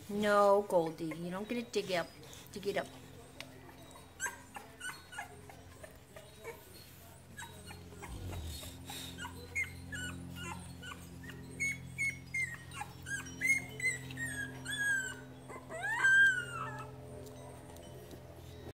No, Goldie, you don't get to dig it up. Dig it up.